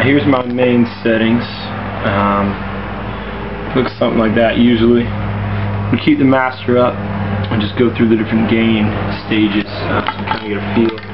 Here's my main settings. Looks something like that usually. We keep the master up and just go through the different gain stages so you kind of get a feel.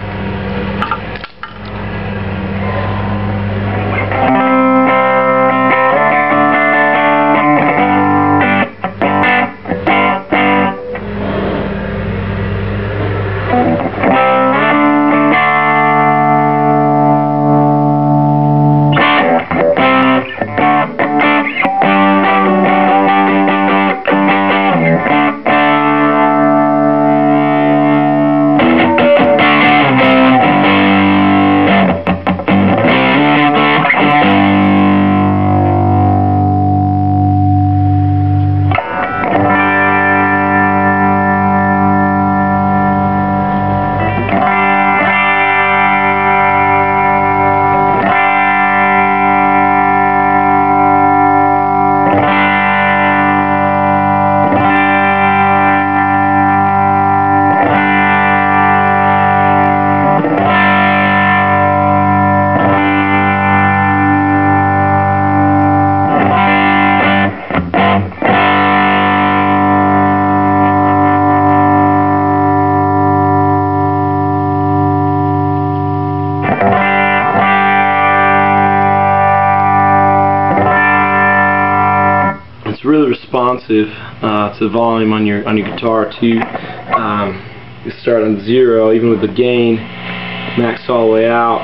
It's really responsive to the volume on your guitar too. You start on 0, even with the gain maxed all the way out.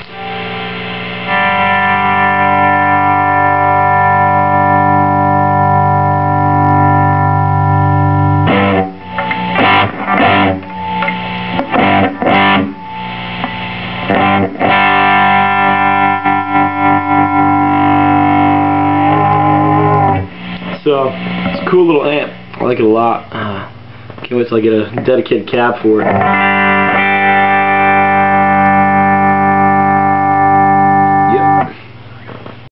So, it's a cool little amp. I like it a lot. Can't wait till I get a dedicated cab for it.